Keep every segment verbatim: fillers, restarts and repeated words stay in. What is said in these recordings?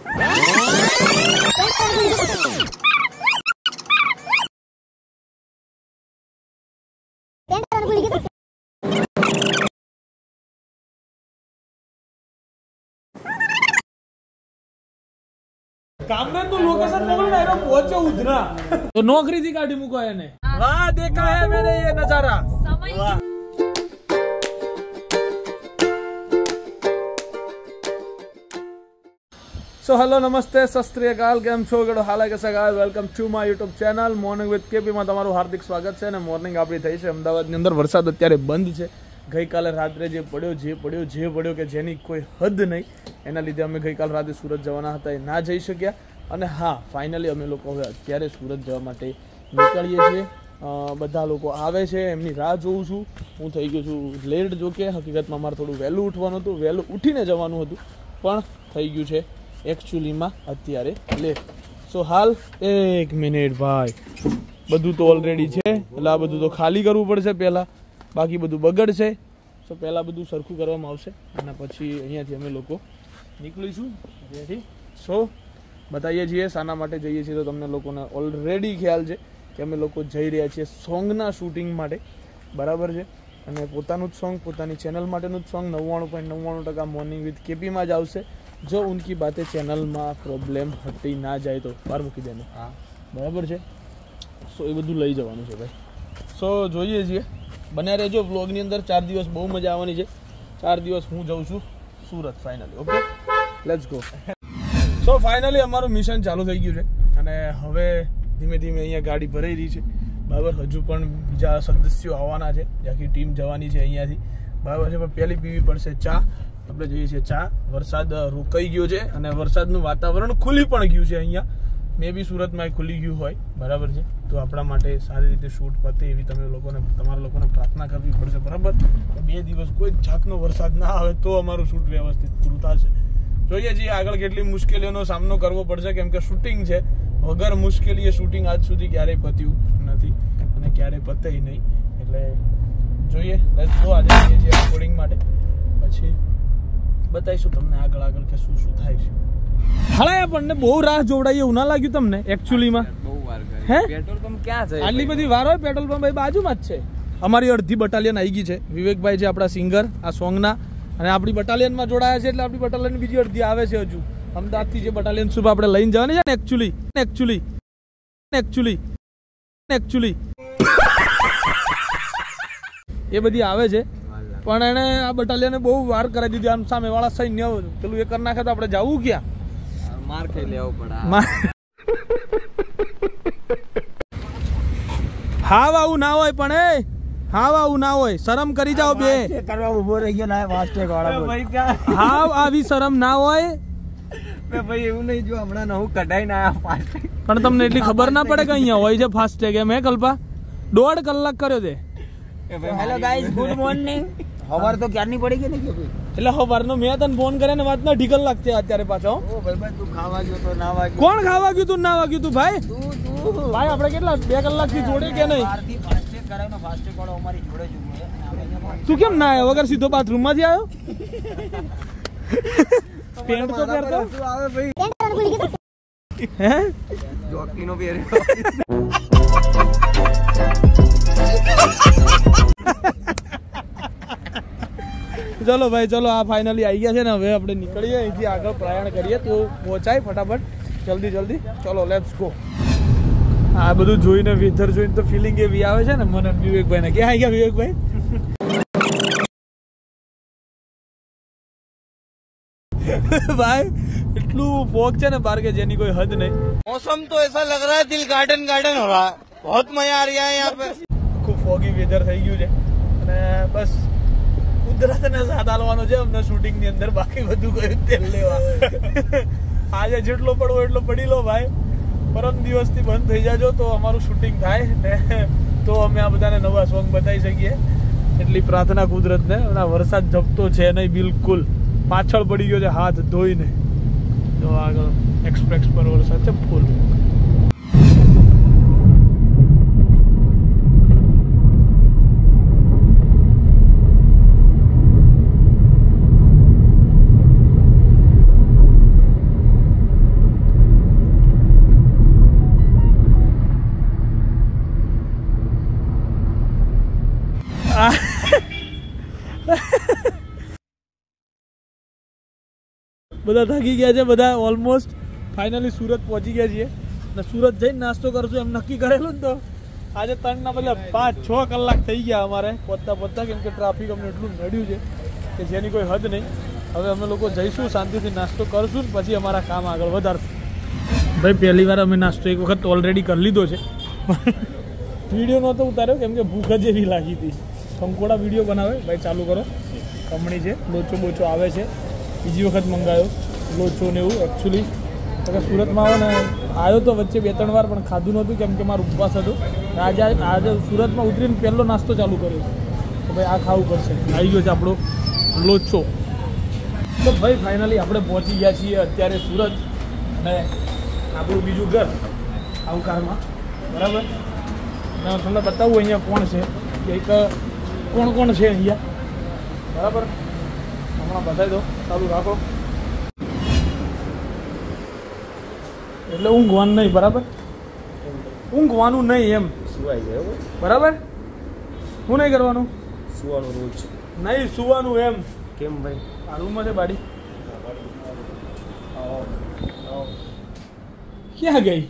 काम में तो लोकेशन मोकल ना एरो पहुंचे उधरा तो नौकरी थी काटी मुको ने वाह देखा है मैंने ये नजारा वाह सो हेलो नमस्ते सत श्री अकाल केम छो गड़ो हाल कैसा गाय welcome to my YouTube channel morning with KP में तमाરું हार्दिक स्वागत છે અને મોર્નિંગ આપણી થઈ છે અમદાવાદની અંદર વરસાદ અત્યારે બંધ છે ગઈકાલે રાત્રે જે પડ્યો જે પડ્યો જે પડ્યો કે જેની કોઈ હદ નહીં એના લીધે અમે ગઈકાલ રાતે સુરત જવાના હતા એ ના જઈ શક્યા અને હા ફાઇનલી અમે લોકો હવે અત્યારે સુરત જવા માટે નીકળીએ છીએ બધા લોકો આવે છે એમની રાહ જોઉં છું હું થઈ ગયો છું લેટ જો કે હકીકતમાં મારે થોડું વહેલું ઉઠવાનું હતું વહેલું ઉઠીને જવાનું હતું પણ થઈ ગયું છે एक्चुअली अत्यारे लेट सो हाल एक मिनिट भाई बधु तो ऑलरेडी है એટલે આ બધું તો ખાલી કરવું પડશે પહેલા બાકી બધું બગડશે સો પહેલા બધું સરખું કરવામાં આવશે અને પછી અહીંયાથી અમે લોકો નીકળીશું અહીંયાથી સો બતાવીએ છીએ શાના માટે જઈએ છીએ તો તમને લોકોને ઓલરેડી ખ્યાલ છે કે અમે લોકો જઈ રહ્યા છીએ સોંગના શૂટિંગ માટે બરાબર છે અને પોતાનું જ સોંગ પોતાની ચેનલ માટેનું જ સોંગ નવ્વાણું પોઈન્ટ નવ્વાણું ટકા મોર્નિંગ વિથ કેપીમાં જ આવશે जो उनकी बातें चैनल में प्रॉब्लम हटी ना जाए तो बार मूकी देने हाँ बराबर है सो ये बधु लई जवानुं छे भाई सो जोईए छीए बने रहेजो व्लॉगनी अंदर चार दिवस बहु मजा आवानी छे चार दिवस हूँ जाऊँ छूँ Surat finally okay let's go so finally अमारुं मिशन चालू थई गयुं छे अने हवे धीमे धीमे अहींया गाड़ी भराई रही है बराबर हजू पण बीजा सदस्यों आववाना छे आखी टीम जवानी छे अहींयाथी बराबर है पण पहेली पीवी पड़शे चा આપણે જોઈએ છીએ ચા વરસાદ રોકાઈ ગયો છે અને વરસાદનું વાતાવરણ ખુલી પણ ગયું છે અહીંયા મે બી સુરતમાં ખુલી ગયું હોય બરાબર છે તો આપણા માટે સારી રીતે શૂટ પતે એવી તમે લોકોને તમારા લોકોને પ્રાર્થના કરવી પડશે બરાબર બે દિવસ કોઈ જાતનો વરસાદ ના આવે તો અમારું શૂટ વ્યવસ્થિત પૂરું થશે જોઈએ છીએ આગળ કેટલી મુશ્કેલીઓનો સામનો કરવો પડશે કેમ કે શૂટિંગ છે વગર મુશ્કેલીએ શૂટિંગ આજ સુધી ક્યારેય પત્યું નથી અને ક્યારેય પતે નહીં એટલે જોઈએ લેટ્સ ગો આજે જઈએ છીએ રેકોર્ડિંગ માટે પછી बताईशु तमने आगळ आगळ के શું શું થાય છે હળે આપણને બહુ રાહ જોવડાઈ એવું ના લાગ્યું તમને એક્ચ્યુઅલી માં બહુ વાર કરી હે પેટ્રોલ પંપ ક્યાં છે આટલી બધી વાર હોય પેટ્રોલ પંપ ભાઈ બાજુમાં જ છે અમારી અડધી બટાલિયન આવી ગઈ છે વિવેકભાઈ છે આપણા સિંગર આ સોંગના અને આપણી બટાલિયન માં જોડાયા છે એટલે આપણી બટાલિયન બીજી અડધી આવે છે હજુ અમદાવાદ થી જે બટાલિયન સુબ આપણે લઈને જવાની છે ને એક્ચ્યુઅલી એક્ચ્યુઅલી એક્ચ્યુઅલી એક્ચ્યુઅલી એ બધી આવે છે પણ એને આ બટાલિયને બહુ વાર કરાવી દીધી આમ સામે વાળા સૈન્ય પેલું એ કરી નાખે તો આપણે જવું ક્યાં માર ખાઈ લેવું પડે હાવ આવું ના હોય પણ એ હાવ આવું ના હોય શરમ કરી જાઓ બે કરવા ઉભો રહી ગયો ના ફાસ્ટેગ વાળા ભાઈ ક્યાં હાવ આવી શરમ ના હોય મે ભાઈ એવું નહીં જો હમણાં નવું કઢાઈ ના આયા ફાસ્ટેગ પણ તમને એટલી ખબર ના પડે કે અહીંયા હોય છે ફાસ્ટેગ એમ હે કલ્પા દોઢ કલાક કર્યો તે હેલો ગાઈસ ગુડ મોર્નિંગ હવાર તો ક્યારની પડી ગઈ ને કે ભાઈ એટલે હવારનો મેં તને ફોન કરે ને વાત ના ઢીકલ લાગશે અત્યારે પાછો ઓ ભાઈ ભાઈ તું ખાવા ગયો તો ના વાગ્યો કોણ ખાવા ગયું તું ના વાગ્યું તું ભાઈ તું તું ભાઈ આપણે કેટલા બે કલાક થી જોડે કે નહીં બારથી ફાસ્ટેગ કરાવનો ફાસ્ટેગ વાળો અમારી જોડે જ છે તું કેમ ના આવ્યો વગર સીધો બાથરૂમ માંથી આવ્યો પેન્ટ તો પહેરતો તું આવે ભાઈ હે જોકીનો પહેર્યો चलो भाई चलो आ फाइनली आई गया है ना હવે આપણે નીકળીએ અહીંથી આગળ પ્રયાણ કરીએ તો પહોંચાય ફટાફટ જલ્દી જલ્દી ચલો લેટ્સ ગો આ બધું જોઈને વેધર જોઈને તો ફીલિંગ એવી આવે છે ને મને વિવેકભાઈ ને કે આવી ગયા વિવેકભાઈ भाई इतलू फॉग है ना बाहर के जेनी कोई हद नहीं मौसम तो ऐसा लग रहा है दिल गार्डन गार्डन हो रहा है बहुत मजा आ रहा है यहाँ पे खूब फॉगी वेदर થઈ ગયું છે અને બસ કુદરતને સાથ આલવાનો છે અમને શૂટિંગ ની અંદર બાકી બધું કોઈ તેલ લેવા આજે જેટલો પડવો એટલો પડી લો ભાઈ પરમ દિવસ થી બંધ થઈ જાજો તો અમારું શૂટિંગ થાય ને તો અમે આ બધાને નવા સોંગ બતાવી શકીએ એટલી પ્રાર્થના કુદરતને અને વરસાદ જપતો છે નહીં બિલકુલ પાછળ પડી ગયો છે હાથ ધોઈને તો આગળ એક્સપ્રેસ પર વરસાદ છે ફૂલ બધા થાકી ગયા છે, બધા ઓલમોસ્ટ ફાઇનલી સુરત પહોંચી ગયા છીએ અને સુરત જઈને નાસ્તો કરશું એમ નક્કી કરેલું ને તો આજે ત્રણના બદલે પાંચ છ કલાક થઈ ગયા અમારે પહોંચતા પહોંચતા, કેમ કે ટ્રાફિક અમને એટલું નડ્યું છે કે જેની કોઈ હદ નહીં. હવે અમે લોકો જઈશું, શાંતિથી નાસ્તો કરશું ને પછી અમારા કામ આગળ વધારશું. ભાઈ પહેલી વાર અમે નાસ્તો એક વખત ઓલરેડી કરી લીધો છે, વિડીયો નહોતો ઉતાર્યો કેમ કે ભૂખ જ એવી લાગી હતી. કંકોડા વિડીયો બનાવે ભાઈ, ચાલુ કરો. કમણી છે, લોચો બોચો આવે છે, બીજી વખત મંગાવ્યો લોચો ને એવું. એકચ્યુઅલી સુરતમાં આવો ને આવ્યો તો વચ્ચે બે ત્રણ વાર પણ ખાધું નહોતું કેમ કે મારું ઉપવાસ હતું. આજે આજે સુરતમાં ઉતરીને પહેલો નાસ્તો ચાલુ કર્યો તો ભાઈ આ ખાવું પડશે. આવી ગયો છે આપણો લોચો. તો ભાઈ ફાઇનલી આપણે પહોંચી ગયા છીએ અત્યારે સુરત અને આપણું બીજું ઘર આવકારમાં, બરાબર. અને તમને બતાવું અહીંયા કોણ છે, એક કોણ કોણ છે અહીંયા, બરાબર. હમણાં બતાવી દો, ચાલુ રાખો. એટલે ઊંઘવાનું નહીં, બરાબર, ઊંઘવાનું નહીં એમ, સુવાઈ જાય બરાબર. શું નહીં કરવાનું? સુવાનું રોજ નહીં, સુવાનું એમ. કેમ ભાઈ? આ રૂમમાં છે બાડી. ક્યાં ગઈ?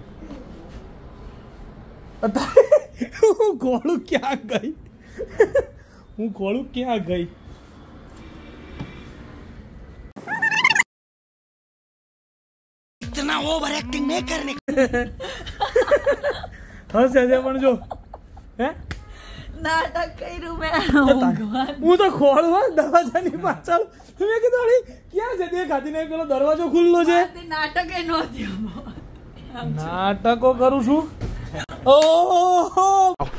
હું ખોળું ક્યાં ગઈ? હું ખોળું ક્યાં ગઈ? इतना ओवर एक्टिंग नहीं करने. હસે છે પણ જો હે નાટક કર્યું મેં. હું તો ખોળવા દરવાજાની પાછળ મેં કીધું અરે ક્યાં છે દેખાતી નહીં, પેલો દરવાજો ખુલ્લો છે. નાટક એ નહોતી, નાટકો કરું છું. ઓહો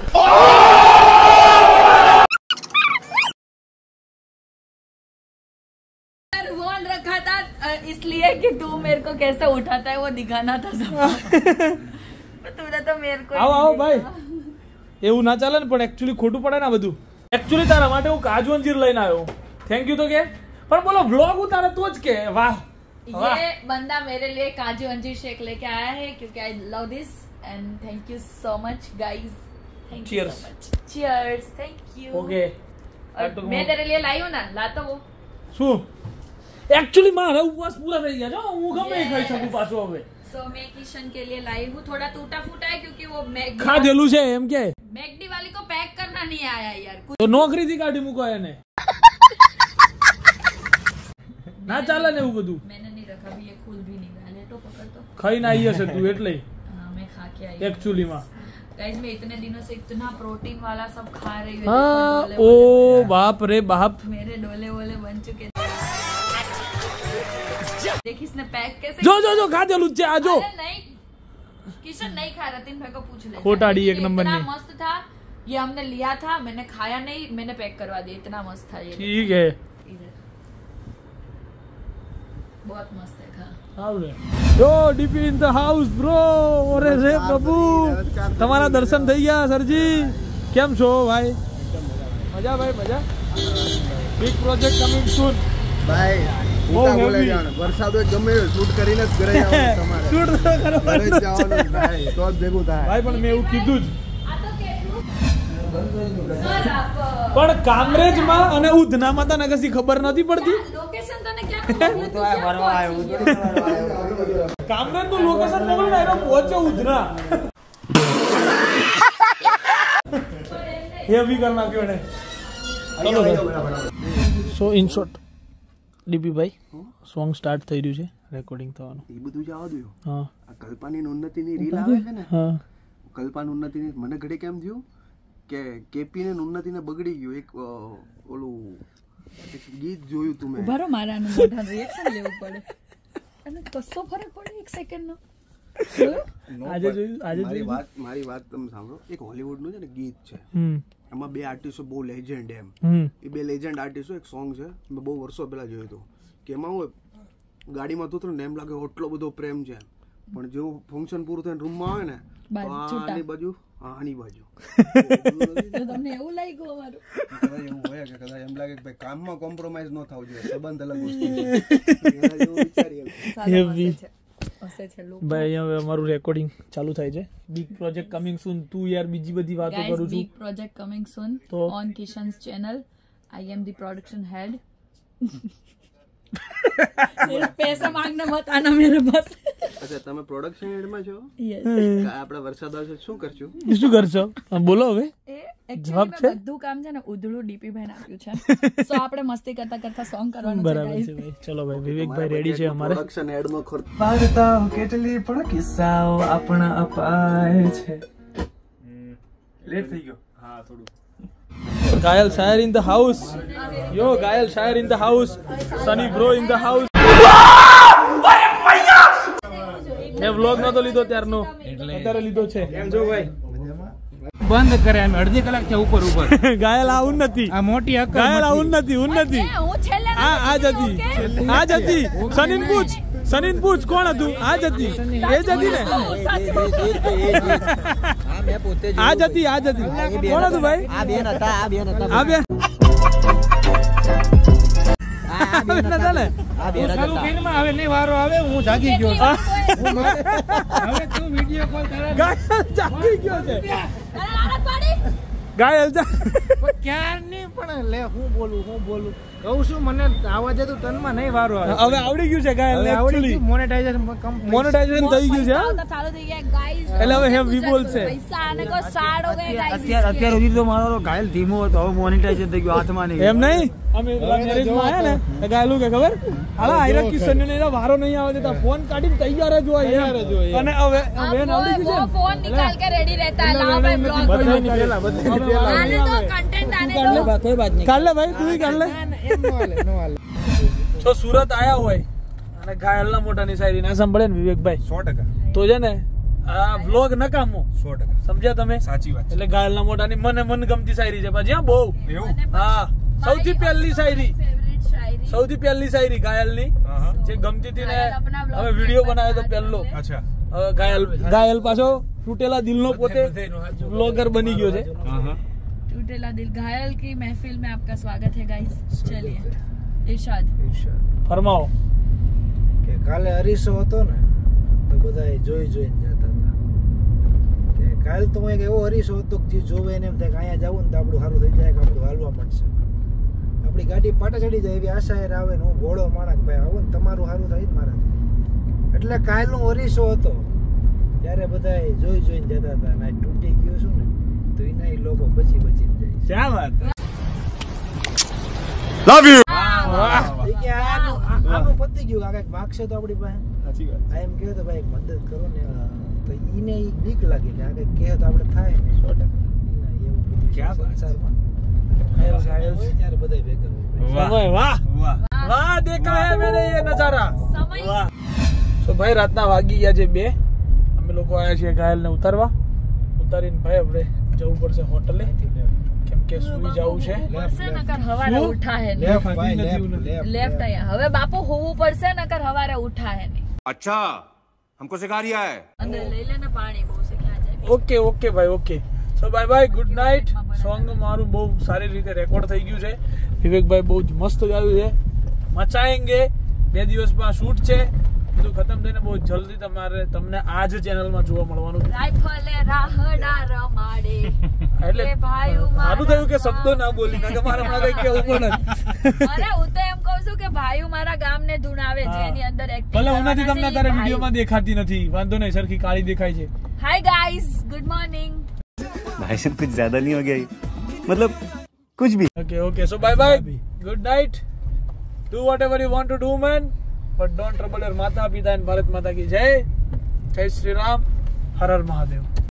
फोन रखा था इसलिए कि तू मेरे को कैसे उठाता है वो दिखाना था सब. तूने तो मेरे को આવો આવો ભાઈ, એવું ના ચાલે ને. પણ એકચ્યુઅલી ખોટું પડે ને બધું. એકચ્યુઅલી તારા માટે હું કાજુ અંજીર લઈને આવ્યો. થેન્ક યુ તો કે, પણ બોલો વ્લોગ ઉતારે તો જ કે વાહ. ये बंदा मेरे लिए काजू अंजीर शेक लेके आया है क्योंकि I love this and thank you so much guys. Thank you so much. Cheers. Thank you. Okay मैं तेरे लिए लाई हूं ना, लाता वो. શું एक्चुअली मारा उपवास पूरा થઈ ગયા છે, હું ગમે ખાઈ શકું પાછો હવે. सो मैं किशन के लिए लाई हूँ. थोड़ा टूटा फूटा है क्योंकि वो मैगडी ખાધેલું છે એમ કે मैगडी वाली को पैक करना नहीं आया यार. તો નોકરીથી કાઢી મૂકો એને. ના ચાલે ને એવું બધું. मैंने नहीं रखा भी, ये खुल भी नहीं रहा. ले तो पकड़ तो. ખાઈને આવી હશે તું એટલે. हाँ मैं खा के आई. एक्चुअली में गाइस मैं इतने दिनों से इतना प्रोटीन वाला सब खा रही हूँ. हाँ, ओ बाप रे बाप, मेरे डोले वोले बन चुके. देख इसने पैक कैसे. जो जो जो खाधेલું છે આ જો. अरे नहीं किशन नहीं खा. रतिन भाई को पूछ ले. खोटाड़ी एक नंबर इतना नहीं. मस्त था ये, हमने लिया था, मैंने खाया नहीं, मैंने पैक करवा दिया. इतना मस्त था ये. ठीक है, इधर बहुत मस्त है. खा. આવલે જો DP in the house bro. ઓરે રે પ્રભુ, તમારા દર્શન થઈ ગયા સરજી. કેમ છો ભાઈ? મજા ભાઈ મજા. બિગ પ્રોજેક્ટ કમિંગ સૂન ભાઈ. બહુ બોલે જાણ વરસાદ હોય ગમે શૂટ કરીને જ ઘરે આવવાનું તમારે. શૂટ તો કરવાનું જ જવાનું ભાઈ, તો જ ભેગું થાય ભાઈ. પણ મેં એવું કીધું જ. પણ કામરેજમાં અને ઉધનામાં તને કશી ખબર નથી પડતી. लोकेशन तने क्या खबर? તો આ ભરવા આવ્યો તો ભરવા આવ્યો. કામરેજનું લોકેશન મોકલો ને, એનો પહોંચે ઉધના. એ ભી કર નાખ્યો ને. ચલો સો ઇન શોર્ટ ડીપી ભાઈ સોંગ સ્ટાર્ટ થઈ રહ્યું છે, રેકોર્ડિંગ થવાનું. એ બધું જ આવવા દો. હા આ કલ્પાની ઉન્નતિની રીલ આવે છે ને, હા કલ્પાની ઉન્નતિની મને ઘડે કેમ થયું કે કેપી ને ઉન્નતિને બગડી ગયું. એક ઓલું એક ગીત જોયું તું મેં. ભરો મારાનું મોઢા રિએક્શન લેવું પડે અને કસો ફરક પડે એક સેકન્ડ નો. આજે જોયું આજે મારી જોયું. વાત મારી વાત તમે સાંભળો. એક હોલીવુડ નું છે ને ગીત છે, હમ એમાં બે આર્ટિસ્ટો બહુ લેજેન્ડ એમ. હમ એ બે લેજેન્ડ આર્ટિસ્ટો એક સોંગ છે, મેં બહુ વર્ષો પહેલા જોયું હતું કે એમાં હું ગાડીમાં તો ને એમ લાગે એટલો બધો પ્રેમ છે, પણ જેવું ફંક્શન પૂરું થઈને રૂમમાં આવે ને તો આની બાજુ આની બાજુ તમને એવું લાગ્યું અમારું? કદાચ એવું હોય કે કદાચ એમ લાગે કે ભાઈ કામમાં કોમ્પ્રોમાઇઝ ન થવું જોઈએ, સંબંધ અલગ વસ્તુ છે. ભાઈ હવે અમારું રેકોર્ડિંગ ચાલુ થાય છે. Big project coming soon. તું યાર બીજી બધી વાતો કરું છું. બિગ પ્રોજેક્ટ કમિંગ સૂન તો on Kishan's channel. I am the production head. सिर्फ पैसा मांगने मत आना मेरे पास. અચ્છા તમે પ્રોડક્શન હેડમાં છો? Yes. આપણે વરસાદ આવશે શું કરશું? શું કરશો બોલો હવે. એ actually મેં બધું કામ છે ને ઉધડું ડીપી ભાઈને આપ્યું છે. સો આપણે મસ્તી કરતા કરતા સોંગ કરવાનું છે. બરાબર છે ભાઈ. ચલો ભાઈ વિવેકભાઈ રેડી છે અમારે. પ્રોડક્શન હેડનો ખર્ચ વાર્તાઓ કેટલી પણ કિસ્સાઓ આપણા અપાય છે. લેટ થઈ ગયો. હા થોડું. Ghayal Shayar in the house. Yo Ghayal Shayar in the house. Sunny bro in the house. મેં વ્લોગ નતો લીધો ત્યારનો અત્યારે લીધો છે. કેમ છો ભાઈ? બંધ કરે અમે અડધી કલાક છે ઉપર ઉપર. ગાયલ આ ઉન્નતિ. આ મોટી અક્કલ. ગાયલ આ ઉન્નતિ ઉન્નતિ. હું છેલ્લે આ આ જ હતી. આ જ હતી. સનીન પૂછ. સનીન પૂછ કોણ હતું? આ જ હતી. એ જ હતી ને. આ જ હતી. આ જ હતી. કોણ હતું ભાઈ? આ બેન હતા આ બેન હતા આ બેન. આ બેન હતા ને. આ બેન ચાલુ હતા ફિલ્મ હવે નહીં વારો આવે હું જાગી ગયો. હવે તું વિડિયો કોલ કરા. ગાયલ જાગી ગયો છે. ગાયલ જા ક્યાર નહીં પણ લે હું બોલું હું બોલું કહું છું મને આવા દે તો તનમાં નહીં વારો આવે. હવે આવડી ગયું છે ગાયલ ને આવડી એકચ્યુઅલી મોનેટાઇઝેશન કમ્પ્લીટ. મોનેટાઇઝેશન થઈ ગયું છે. ચાલુ થઈ ગયા ગાઈસ. એટલે હવે હે વી બોલશે. પૈસા આને કો સાડ હો ગए गाइस. અત્યારે અત્યાર સુધી તો મારો તો ઘાયલ ધીમો હતો હવે મોનેટાઇઝેશન થઈ ગયું હાથમાં નહીં. એમ નહીં અમે મેરેજ માં આયા ને તો ગાયલું કે ખબર હાલા આયરા કિશન ને એના વારો નહીં આવે દેતા ફોન કાઢીને તૈયાર જ હોય એમ. અને હવે વેન આવડી वो ગયું फोन निकाल के रेडी रहता है. लाओ भाई ब्लॉग બધાની પહેલા બધાની પહેલા आने दो कंटेंट आने कर ले दो. बा- कोई बात नहीं કાઢ લે ભાઈ તું કાઢ લે. એમ નો હાલે નો હાલે. જો સુરત આયા હોય અને ગાયલના મોટાની શાયરી ના સાંભળે ને વિવેકભાઈ સો ટકા તો છે ને આ વ્લોગ નકામો. સો ટકા સમજ્યા તમે? સાચી વાત એટલે ગાયલના મોટાની મને મનગમતી શાયરી છે પાછી. હા બહુ. એવું હા સૌથી પહેલી શાયરી फेवरेट शायरी. સૌથી પહેલી શાયરી ગાયલની હા હા જે ગમતી હતી ને ગાયલ अपना vlog હવે વિડીયો બનાવ્યો તો પહેલો. અચ્છા હવે ગાયલ ગાયલ પાછો તૂટેલા દિલનો પોતે વ્લોગર બની ગયો છે. હા હા टूटेला दिल घायल की महफिल में आपका स्वागत है गाइस. चलिए इरशाद. ફરમાવો. કે કાલે અરીસો હતો ને તો બધા જોઈ જોઈને જતા હતા કે કાલ તો એક એવો અરીસો હતો કે જે જોવે એને એમ થાય કે અહીંયા જવું ને તો આપણું સારું થઈ જાય કે આપણું હાલવા માંડશે આપણી ગાડી પાટા ચડી જાય એવી આશા એ આવે ને હું ઘોડો માણક ભાઈ આવું ને તમારું સારું થાય જ મારાથી એટલે કાલનો અરીસો હતો ત્યારે બધા જોઈ જોઈને જતા હતા અને તૂટી ગયો છું ને તો એના એ લોકો બચી બચી જાય ક્યાં વાત. એ કે આનું આ- આનું પતી ગયું આ કંઈક માગશે તો આપણી પાસે સાચી વાત આ એમ કહે તો ભાઈ મદદ કરો ને તો ઈને ઈ બીક લાગી કે આ કંઈક કહે તો આપણે થાય ને સો ટકા એવું બધું ક્યાં વાત છે? સંસારમાં હોય ત્યારે બધાય ભેગા હોય સમય વાહ વાહ વાહ દેખા હે મેને ये नजारा. समय વાહ. તો ભાઈ રાતના વાગી ગયા છે બે. અમે લોકો આયા છીએ ઘાયલ ને ઉતારવા. ઉતારીને ભાઈ આપણે જવું પડશે હોટલે કેમ કે સુઈ જવું છે. પડશે નકર હવારે શું? ઉઠા હે નહીં. લેફ્ટ ભાઈ લેફ્ટ લેફ્ટ લેફ્ટ અહીંયા હવે બાપુ હોવું પડશે નકર હવારે ઉઠા હે નહીં. अच्छा हमको सिखा रिया है અંદર લઈ લે ને પાણી બહુ છે ક્યાં જાય. ઓકે ઓકે ભાઈ okay. So bye bye good night. Song મારું બહુ સારી રીતે રેકોર્ડ થઈ ગયું છે. વિવેકભાઈ બહુ જ મસ્ત ગાયું છે. મચાએંગે. બે દિવસમાં શૂટ છે. બધું ખતમ થઈને બહુ જલ્દી તમારે તમને આ જ ચેનલમાં જોવા મળવાનું છે. રાઇફલે રાહડા રમાડે. એટલે એ ભાઈઓ સારું થયું કે શબ્દો ના બોલી ના કે મારે હમણાં કઈ કેવું પણ નથી. અરે હું તો એમ કહું છું કે ભાઈઓ મારા ગામને ધૂણાવે છે એની અંદર એક્ટિંગ ભલે હું નથી તમને તારે વિડીયોમાં દેખાતી નથી વાંધો નહીં સરખી કાળી દેખાય છે. Hi guys good morning. भाई साहब कुछ ज्यादा नहीं हो गया ये? मतलब कुछ भी okay okay so bye bye good night. Do whatever you want to do man but don't trouble your mata pita and Bharat માતા કી જય. જય શ્રી રામ. હર હર મહાદેવ.